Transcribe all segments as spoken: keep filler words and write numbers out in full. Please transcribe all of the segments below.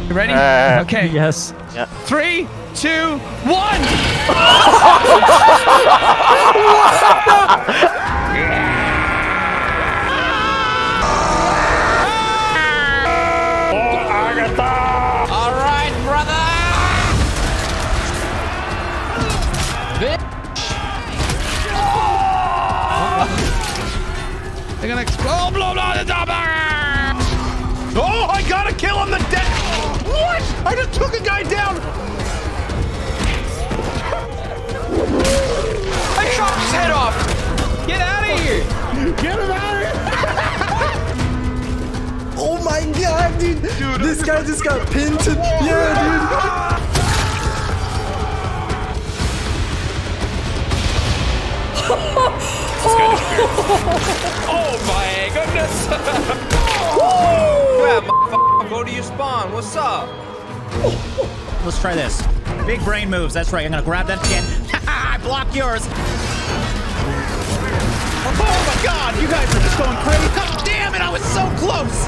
You ready? Uh, okay. Yes. Yeah. Three, two, one. All right, brother. They're gonna explode. Blow, blow, the top. Oh, I got a kill on the deck. What? I just took a guy down. I chopped his head off. Get out of here. Get him out of here. Oh my god, dude. dude this guy just got pinned to... Yeah, dude. Oh my goodness. Yeah, motherfucker, go to your spawn. What's up? Let's try this. Big brain moves. That's right. I'm gonna grab that again. I blocked yours. Oh my god, you guys are just going crazy. God damn it, I was so close.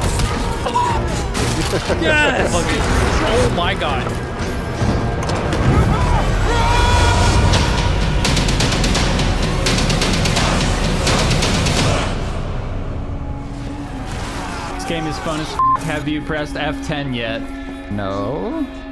Yes. Oh my god. This game is fun as f. Have you pressed F ten yet? No.